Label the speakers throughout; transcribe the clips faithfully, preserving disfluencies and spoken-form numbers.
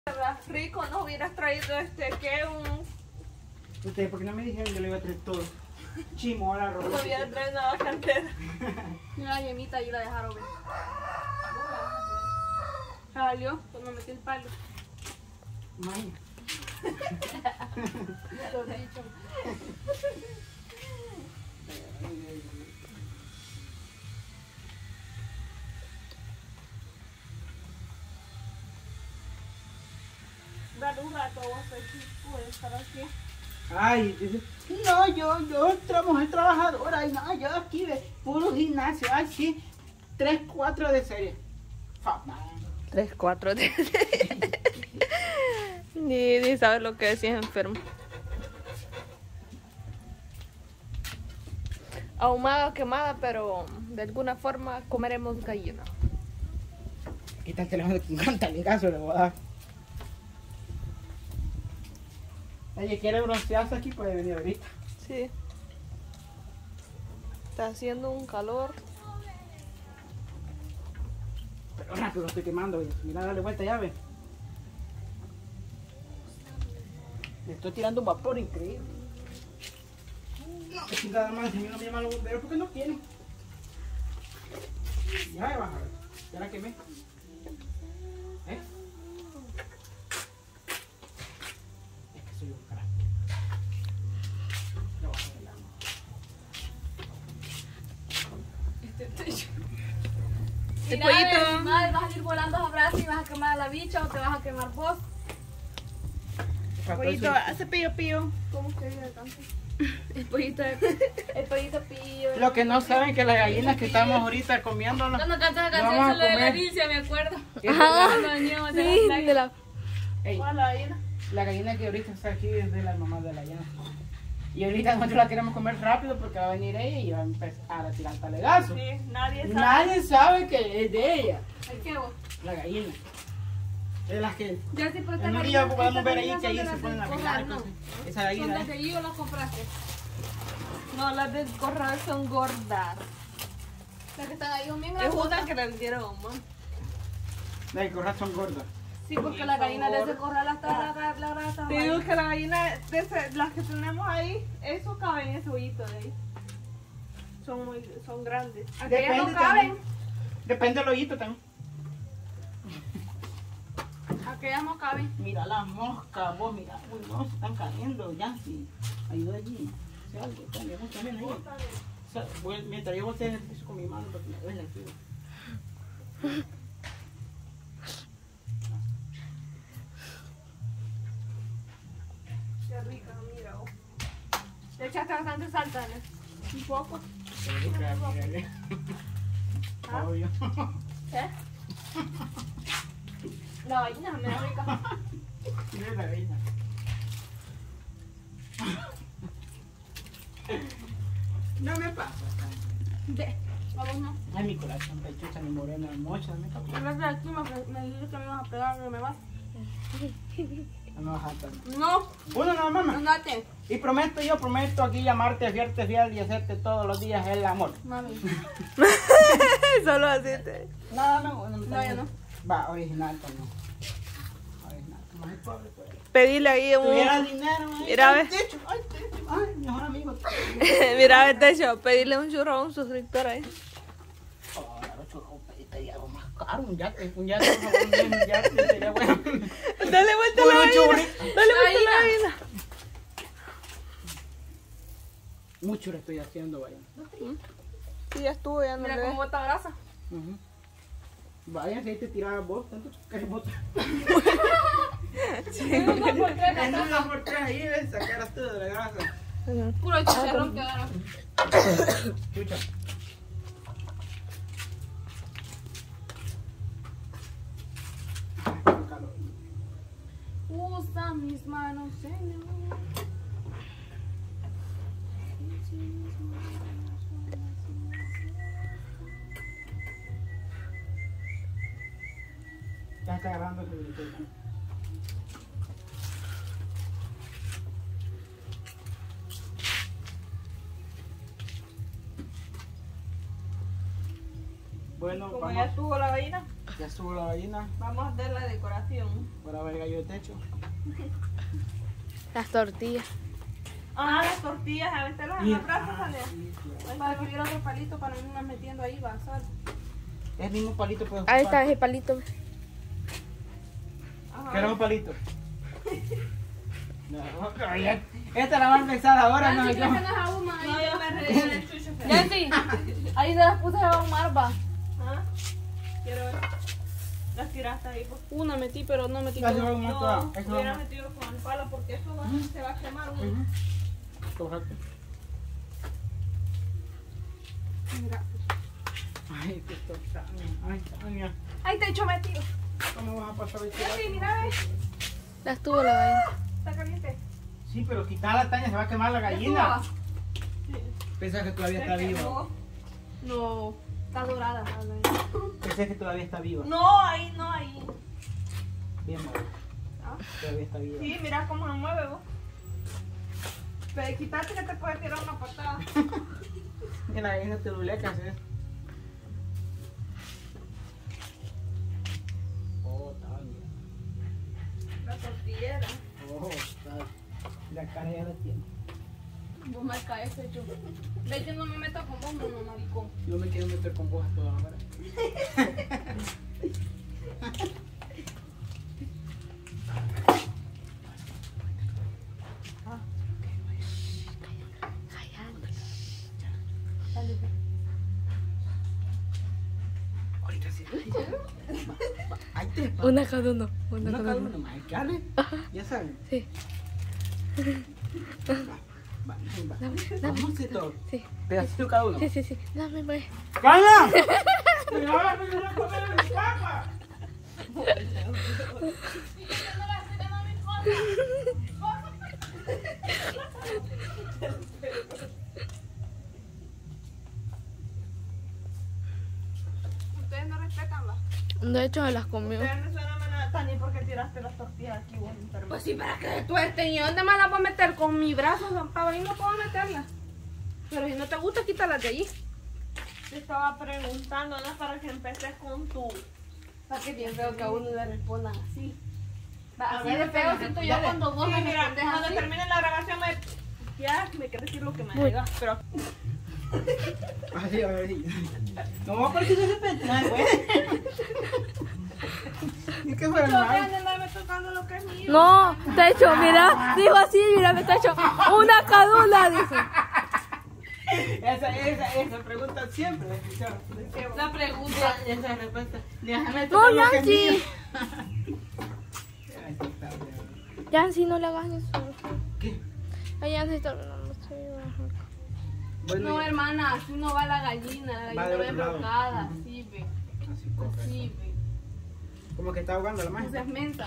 Speaker 1: Rico, nos hubieras traído este, que un...
Speaker 2: Ustedes, ¿por qué no me dijeron que le iba a traer todo? Chimo, ahora robo.
Speaker 1: No hubieras traído una cantera.
Speaker 3: Mira la yemita ahí la dejaron ver.
Speaker 1: Salió, pues me metí el palo.
Speaker 2: Maña.
Speaker 3: Lo dicho.
Speaker 1: Dale un rato, vos puedes estar aquí.
Speaker 2: Ay, dice, no, yo, yo, otra mujer trabajadora, y no, yo aquí de puro gimnasio, ay, sí, tres, cuatro de serie. Fatal.
Speaker 1: Tres, cuatro de... ni, ni sabes lo que decías enfermo. Ahumada, quemada, pero de alguna forma comeremos gallina.
Speaker 2: Quita el teléfono que un taligazo le voy a dar. Oye, ¿quiere broncearse aquí? Puede venir ahorita.
Speaker 1: Sí. Está haciendo un calor.
Speaker 2: Pero rápido, lo estoy quemando, oye. Mira, dale vuelta ya, ve. Le estoy tirando un vapor increíble. No, es que nada más, a mí no me llaman los bomberos porque no quieren. Ya me baja, ya la quemé. ¿Eh? Es que soy un carajo. Lo voy a arreglar.
Speaker 1: Este techo.
Speaker 3: El
Speaker 1: El pollito.
Speaker 3: Madre, vas a ir volando a brazos y vas a quemar a la bicha o te vas a quemar vos.
Speaker 1: Pollito, hace pío pío.
Speaker 3: ¿Cómo que vive el campo?
Speaker 1: El pollito, el pollito pío.
Speaker 2: Lo que no saben que las gallinas que estamos ahorita comiéndolas.
Speaker 3: Cuando cantas la
Speaker 2: Vamos
Speaker 3: canción
Speaker 2: a
Speaker 3: solo de la
Speaker 2: comer.
Speaker 3: Vilcia, me acuerdo.
Speaker 1: Ajá.
Speaker 3: Cuando veníamos de
Speaker 1: Sí,
Speaker 3: la
Speaker 1: de
Speaker 3: playa.
Speaker 1: la...
Speaker 2: Ey,
Speaker 1: ¿Cuál la gallina?
Speaker 2: la gallina que ahorita está aquí es de la mamá de la llana. Y ahorita nosotros la queremos comer rápido porque va a venir ella y va a empezar a tirar talegazos.
Speaker 1: Sí, nadie sabe.
Speaker 2: Nadie sabe que es de ella,
Speaker 3: ¿El qué vos?
Speaker 2: la gallina. Es la que
Speaker 3: Ya sí, pero
Speaker 2: en
Speaker 3: estas
Speaker 2: un día
Speaker 3: gallinas-
Speaker 2: podemos
Speaker 3: estas
Speaker 2: ver ahí
Speaker 3: gallinas
Speaker 2: que ahí
Speaker 3: son de
Speaker 2: se
Speaker 3: las
Speaker 2: ponen a
Speaker 3: del
Speaker 2: picar.
Speaker 3: corral, no.
Speaker 2: Esa
Speaker 3: Son
Speaker 2: gallina.
Speaker 3: las de allí o las compraste.
Speaker 1: No, las del corral son gordas.
Speaker 3: Las que están ahí son bien
Speaker 1: Es
Speaker 3: grandes.
Speaker 1: una que le dieron, mamá.
Speaker 2: Las del corral son gordas.
Speaker 3: Sí, porque las gallinas de ese corral hasta la, la, la grasa.
Speaker 1: Te digo que la gallina, de ese- las que tenemos ahí, eso cabe en ese hoyito de ahí. Son muy, son grandes.
Speaker 3: Aquellas no
Speaker 2: Depende
Speaker 3: caben.
Speaker 2: también. Depende del hoyito también.
Speaker 3: Aquellas no caben.
Speaker 2: Mira las moscas, vos mira, uy no, se están cayendo, ya sí. Ayuda allí. Si algo, también, vos también ahí. O sea, voy- mientras yo volteo en el piso con mi mano porque me duele el frío.
Speaker 1: Qué rica, mira. Oh. Le echaste bastante salsa, ¿no? Un poco. ¿Ah?
Speaker 2: Obvio.
Speaker 1: ¿Eh? La gallina me da rica.
Speaker 2: Mira la gallina. No me pasa.
Speaker 3: De. Vamos, no.
Speaker 2: Ay, mi corazón, pechucha, mi morena, mocha, me cago.
Speaker 3: Gracias a ti me, me dijiste que me ibas a pegar, que me vas.
Speaker 2: No vas a estar.
Speaker 3: No,
Speaker 2: Uno nada más.
Speaker 3: andate.
Speaker 2: Y prometo, yo prometo aquí llamarte, fiarte fiel y hacerte todos los días el amor.
Speaker 3: Mami.
Speaker 1: Solo así te...
Speaker 2: No, no, no.
Speaker 3: No, ya no.
Speaker 2: Va, original, pues no. Original. Como es pobre, pues.
Speaker 1: Pedirle ahí un...
Speaker 2: Tuviera dinero, ay,
Speaker 1: Mira,
Speaker 2: ay,
Speaker 1: ve.
Speaker 2: techo, ay, techo, ay, mejor amigo.
Speaker 1: Mira, el techo, pedirle un churro a un suscriptor ahí.
Speaker 2: Ahora, churro, pedí algo más caro, un yate, un yate, por favor, un yate, sería bueno.
Speaker 1: Dale vuelta a
Speaker 2: Puro
Speaker 1: la gallina.
Speaker 2: churri.
Speaker 1: Dale vuelta a la gallina.
Speaker 2: Mucho le estoy haciendo, vaya.
Speaker 1: Sí, ya estuvo, ya no
Speaker 3: Mira
Speaker 1: le
Speaker 3: cómo
Speaker 1: ve.
Speaker 3: bota grasa.
Speaker 2: Ujú. Vaya, si ahí te tirabas vos, tanto que botas.
Speaker 3: Un dos por tres,
Speaker 2: En
Speaker 3: la
Speaker 2: una por tres ahí, ves, sacaras todo de la grasa.
Speaker 3: Puro chicharrón que agarra.
Speaker 2: Chucha. Ay, qué calor.
Speaker 3: Usa mis manos, Señor.
Speaker 2: Ya está grabando ese video. Bueno,
Speaker 1: Como ya
Speaker 2: vamos.
Speaker 1: estuvo la gallina.
Speaker 2: Sí. Ya estuvo la gallina.
Speaker 1: Vamos a hacer la decoración.
Speaker 2: Ahora va el gallo de techo.
Speaker 3: Las tortillas.
Speaker 1: Ah, las tortillas, a meterlas en los brazos, Tania.
Speaker 2: Sí, claro.
Speaker 3: Para que hubiera otro palito para no irnos metiendo ahí, va a ser.
Speaker 2: Es el mismo palito puedes
Speaker 3: Ahí
Speaker 2: ocupar.
Speaker 3: está ese palito.
Speaker 1: Ajá.
Speaker 2: ¿Quieres un palito? No, ya- esta la van a empezar ahora, no
Speaker 3: Nancy,
Speaker 2: yo.
Speaker 3: creo que no es ahuma
Speaker 1: No,
Speaker 3: ahí.
Speaker 1: yo me reí en el chucho. feo.
Speaker 3: Nancy, ahí se las puse a ahumar, va.
Speaker 1: ¿Ah? Quiero ver. Las tiraste ahí, pues.
Speaker 3: Una metí, pero no metí
Speaker 2: Ya se va a
Speaker 3: todo.
Speaker 2: ahumar
Speaker 1: No,
Speaker 2: toda. Eso
Speaker 1: hubiera
Speaker 2: va.
Speaker 1: metido con el palo porque eso va, se va a quemar uno.
Speaker 2: Ujú. Correcto.
Speaker 3: Mira.
Speaker 2: Ay, qué torta. Ay, Tania.
Speaker 3: Ahí te echo metido.
Speaker 2: ¿Cómo vas a pasar el
Speaker 1: Sí, mira, ve.
Speaker 3: Las tuvo la gallina.
Speaker 1: Está caliente.
Speaker 2: Sí, pero quítala, Tania, se va a quemar la gallina.
Speaker 1: Sí.
Speaker 2: Pensé que todavía
Speaker 1: Se
Speaker 2: está viva.
Speaker 1: quemó.
Speaker 3: No, está dorada. la gallina.
Speaker 2: Pensé que todavía está viva.
Speaker 1: No, ahí no, ahí.
Speaker 2: Bien, madre.
Speaker 1: Ah.
Speaker 2: Todavía está viva.
Speaker 1: Sí, mira cómo se mueve vos. Pero quítate que te puede tirar una patada.
Speaker 2: Mira, la gallina te duele que haces. Oh, Tania.
Speaker 1: La tortillera.
Speaker 2: Oh, Tania. La cara ya la tiene.
Speaker 3: Vos me caes, de hecho. De hecho, no me meto con vos, no, no, maricón.
Speaker 2: Yo me quiero meter con vos a toda hora. Ahorita sí. Va, va, hay tres. pa-
Speaker 3: Una cada uno. Una
Speaker 2: Una
Speaker 3: cada
Speaker 2: cada
Speaker 3: uno.
Speaker 2: uno más. ¿Carne? Ya saben.
Speaker 3: Sí,
Speaker 2: Va, va, va.
Speaker 3: Dame, dame.
Speaker 2: Vamos a hacer todo.
Speaker 3: sí.
Speaker 2: Pedacito cada uno.
Speaker 3: Sí, sí, sí. Dame, pues.
Speaker 2: ¡Calla! ¡Me vas a poner a comer mi papa!
Speaker 1: Ustedes no respetan las.
Speaker 3: De hecho, se las comió.
Speaker 1: Ustedes no suenan nada, Tani, porque tiraste las tortillas aquí, vos, enfermo.
Speaker 3: Pues sí, para que tuerten. ¿Y dónde más las voy a meter? Con mi brazo, zampado. Ahí no puedo meterlas. Pero si no te gusta, quítalas de allí.
Speaker 1: Te estaba preguntando, ¿no? Para que empeces con tu.
Speaker 3: Para que bien feo que a uno le respondan así. Va,
Speaker 1: A
Speaker 3: así
Speaker 1: ver,
Speaker 3: de feo
Speaker 1: dale,
Speaker 3: siento yo
Speaker 2: dale.
Speaker 3: cuando vos
Speaker 1: Sí,
Speaker 3: me
Speaker 1: mira,
Speaker 3: respondes
Speaker 1: cuando
Speaker 3: así.
Speaker 1: termine la grabación me. Ya, me quiero decir lo que me
Speaker 3: Uy.
Speaker 1: digas, pero.
Speaker 2: Así, a ver, sí. No, porque de repente, no, güey. ¿Y qué fue,
Speaker 1: Yo
Speaker 2: hermano?
Speaker 1: dejen de andarme tocando lo que es mío.
Speaker 3: No, te he hecho, mira, dijo así, mira, me está hecho una cadula, dice.
Speaker 2: Esa, esa, esa pregunta siempre la escucharon.
Speaker 3: La pregunta.
Speaker 2: Esa respuesta. Déjame
Speaker 3: No,
Speaker 2: tocar lo que es
Speaker 3: Yancy.
Speaker 2: mío. Ay, sí, está bien.
Speaker 3: Yancy, no le hagas eso.
Speaker 2: ¿Qué?
Speaker 3: Ay, Yancy está hablando, estoy bajando.
Speaker 2: Bueno,
Speaker 3: No,
Speaker 2: ya-
Speaker 3: hermana, así no va la gallina, la
Speaker 2: Va
Speaker 3: gallina
Speaker 2: del
Speaker 3: va
Speaker 2: otro lado.
Speaker 3: enfocada,
Speaker 2: Ujú.
Speaker 3: así ve,
Speaker 2: Así, correcto.
Speaker 3: así ve.
Speaker 2: Como que está ahogando la
Speaker 3: No seas
Speaker 2: mano.
Speaker 3: mensa.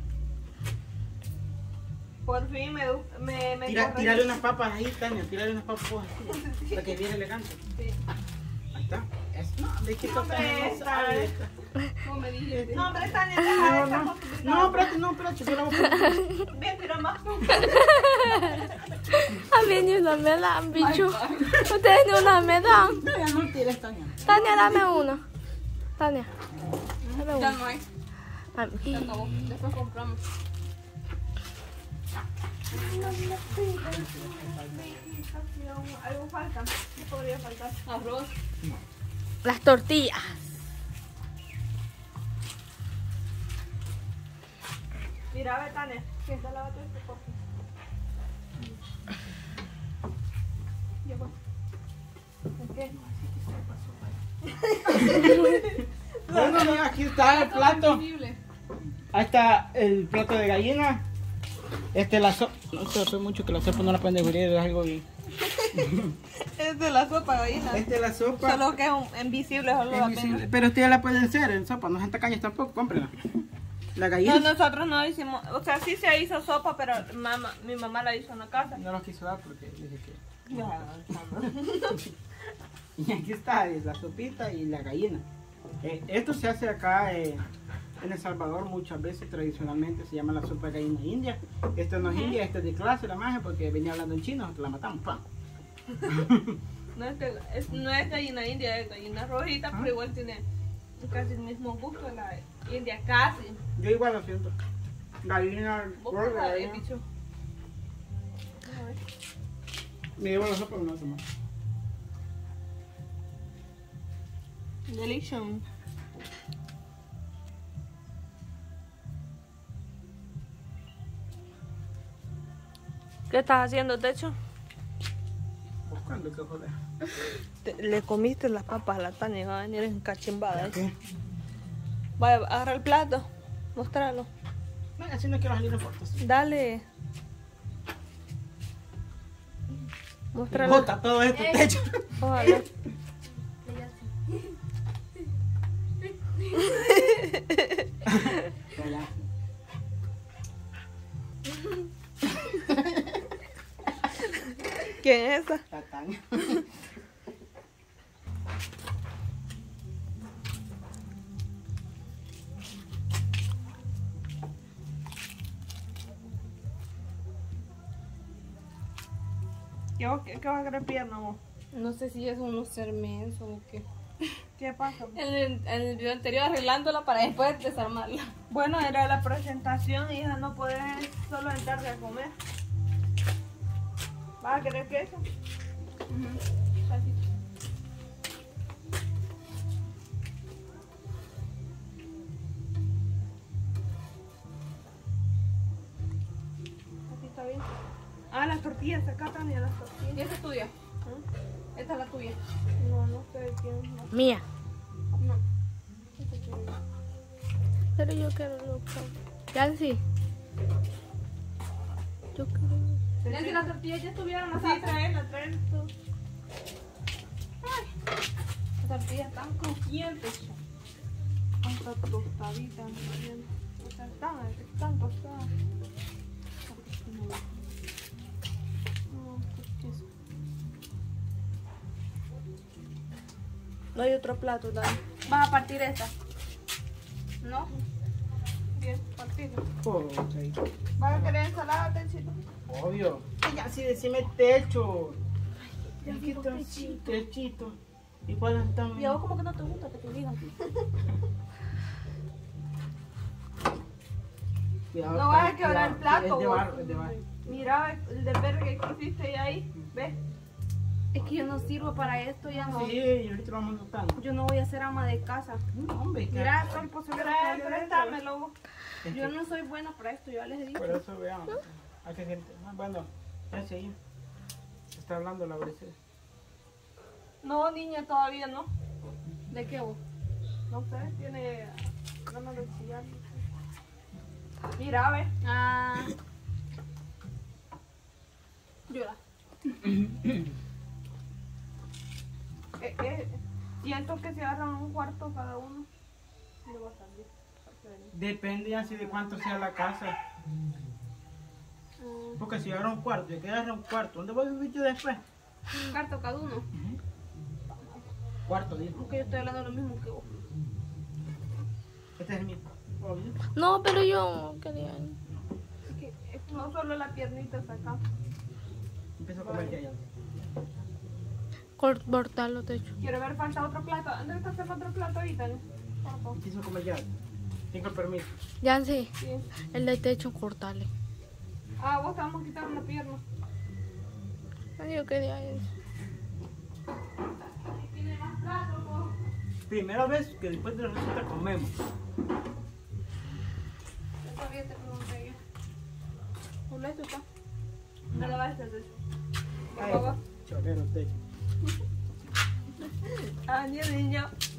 Speaker 1: Por fin me. me, me
Speaker 2: Tira,
Speaker 1: corregí.
Speaker 2: tírale unas papas ahí, Tania. Tírale unas papas vos así. Para que viene elegante.
Speaker 1: Sí.
Speaker 2: Ahí está. Es, no, de que
Speaker 1: No,
Speaker 2: toca
Speaker 1: hombre,
Speaker 2: no sabe.
Speaker 3: ¿Cómo me dijiste?
Speaker 1: No, hombre, Tania, deja de
Speaker 2: No,
Speaker 1: estar
Speaker 2: no.
Speaker 1: con tu
Speaker 2: No, espérate, no, espérate. Yo la voy a poner.
Speaker 1: Bien, tira más.
Speaker 3: A mí ni una me dan, bicho. Ustedes ni una me dan.
Speaker 2: No, ya no tires, Tania.
Speaker 3: Tania, dame una. Tania, dame
Speaker 1: Ya
Speaker 3: una.
Speaker 1: no hay.
Speaker 3: A mí.
Speaker 1: Se acabó. Después compramos. Algo falta. ¿Qué podría faltar?
Speaker 3: Arroz. Las tortillas.
Speaker 1: Mira, Betania, que está la otra este copo. Ya voy. ¿Por qué?
Speaker 2: Bueno, mira, aquí está el plato. Ahí está el plato de gallina. Este la sopa. No se hace mucho que la sopa no la pueden descubrir, es algo bien.
Speaker 1: Es de la sopa gallina.
Speaker 2: Esta es la sopa.
Speaker 1: Solo que es un, invisible, solo la
Speaker 2: Invisible.
Speaker 1: pena.
Speaker 2: Pero ustedes la pueden hacer en sopa, no sean tacaños tampoco, cómprenla. La
Speaker 1: No,
Speaker 2: gallina.
Speaker 1: nosotros no hicimos, o sea, sí se hizo sopa, pero mamá, mi mamá la hizo en la casa.
Speaker 2: No los quiso dar porque dije que.
Speaker 1: Ya,
Speaker 2: Y aquí está es la sopita y la gallina. Eh, esto se hace acá eh, en El Salvador muchas veces, tradicionalmente se llama la sopa de gallina india. Esta no es india, esta es de clase la magia porque venía hablando en chino, nosotros la matamos. ¡Pam!
Speaker 1: no, es que, es, no es gallina india, es gallina rojita, pero igual tiene casi el mismo gusto de la India, casi.
Speaker 2: Yo igual lo siento. Gallina,
Speaker 1: ¿Vos
Speaker 2: gorda,
Speaker 1: probás el
Speaker 2: gallina.
Speaker 1: bicho? A ver.
Speaker 2: Me llevo la sopa, pero no tomo.
Speaker 1: Delicious. ¿Qué estás haciendo, Techo?
Speaker 2: Buscando qué joder.
Speaker 1: Te- le comiste las papas a la Tania, va a venir en cachimbada.
Speaker 2: ¿Qué?
Speaker 1: Vaya, agarra el plato, mostralo.
Speaker 2: No, así no quiero salir en fotos.
Speaker 1: Dale. Mostralo.
Speaker 2: Bota todo este techo.
Speaker 1: Ojalá. ¿Quién es esa?
Speaker 2: La Tania.
Speaker 1: ¿Qué, va- qué, qué vas a querer pierna vos?
Speaker 3: No sé si es uno ser menso o qué.
Speaker 1: ¿Qué pasa?
Speaker 3: En el, en el video anterior arreglándola para después desarmarla.
Speaker 1: Bueno, era la presentación, hija, no puedes solo sentarte a comer. ¿Vas a querer queso? Así. Así está bien. Ah, las tortillas, acá también las tortillas.
Speaker 3: ¿Y esta es tuya?
Speaker 1: ¿Mm?
Speaker 3: Esta es la tuya.
Speaker 1: No, no sé quién. No.
Speaker 3: Mía.
Speaker 1: No. Esta quiero yo.
Speaker 3: Pero yo quiero lo Ya sí. Yo quiero. Ya si las tortillas ya estuvieron
Speaker 1: Sí,
Speaker 3: asadas.
Speaker 1: traerla, traerla tú.
Speaker 3: Las tortillas están crujientes.
Speaker 1: Hasta tostaditas, ¿no? Bien. O sea, están, están tostadas. No, ¿qué es eso? No hay otro plato, Dani.
Speaker 3: Vas a partir esta. ¿No?
Speaker 1: Bien, partido.
Speaker 2: Ok.
Speaker 1: ¿Vas a querer ensalada, Techito?
Speaker 2: Obvio. Ya sí, decime techo.
Speaker 1: Ya
Speaker 2: ¿Qué
Speaker 1: digo
Speaker 2: tal?
Speaker 1: techito.
Speaker 2: Techito. ¿Y cuáles están?
Speaker 3: Y a vos como que no te gusta que te digan.
Speaker 2: Cuidado,
Speaker 1: No vas a
Speaker 2: está-
Speaker 1: quebrar el
Speaker 2: cuidado,
Speaker 1: plato,
Speaker 2: Es de
Speaker 1: vos.
Speaker 2: barro, es de barro.
Speaker 1: Mira el de verde que hiciste ahí. ¿Ves?
Speaker 3: Es que yo no sirvo para esto, ya no.
Speaker 2: Sí, y ahorita lo vamos notando.
Speaker 3: Yo no voy a ser ama de casa.
Speaker 2: No, hombre, que-
Speaker 3: Mira, todo el pozole
Speaker 1: Trae,
Speaker 3: que hay
Speaker 1: préstamelo vos.
Speaker 2: es
Speaker 3: Yo
Speaker 2: que-
Speaker 3: no soy buena para esto, ya les digo.
Speaker 2: Por eso veamos. Hay que gente. ah, Bueno, ya sé. Se está hablando la Brice.
Speaker 1: No, niña, todavía no.
Speaker 3: ¿De qué vos?
Speaker 1: No sé, tiene ganas de chillar. Mira, ve.
Speaker 3: Ah. Llora.
Speaker 1: Eh, eh, siento que si agarran un cuarto cada uno, le va a salir.
Speaker 2: Depende así de cuánto sea la casa. Porque si agarra un cuarto, y que agarra un cuarto, ¿dónde voy a vivir yo después?
Speaker 3: Un carto cada uno.
Speaker 2: Cuarto, digo.
Speaker 3: Porque yo estoy hablando lo mismo que vos.
Speaker 2: Este es mi. Obvio.
Speaker 3: No, pero yo quería.
Speaker 1: Es que es no solo la piernita está acá.
Speaker 2: Empiezo a comer ya.
Speaker 3: Cortarlo, techo.
Speaker 1: Quiero ver, falta otro plato. ¿Dónde está haciendo otro plato ahorita? ¿No? Por favor.
Speaker 2: Empiezo a comer ya. Tengo el permiso.
Speaker 3: Ya sí.
Speaker 1: Sí.
Speaker 3: El de techo, cortarle.
Speaker 1: Ah, vos te vamos a quitar una pierna.
Speaker 3: Yo quería eso.
Speaker 1: Tiene más platos, vos.
Speaker 2: Primera vez que después de la receta comemos.
Speaker 1: Yo todavía te pregunté yo. ¿Dónde esto está? No lo vas a hacer. Por favor.
Speaker 2: Cholero, techo.
Speaker 1: Ah, niño, niño.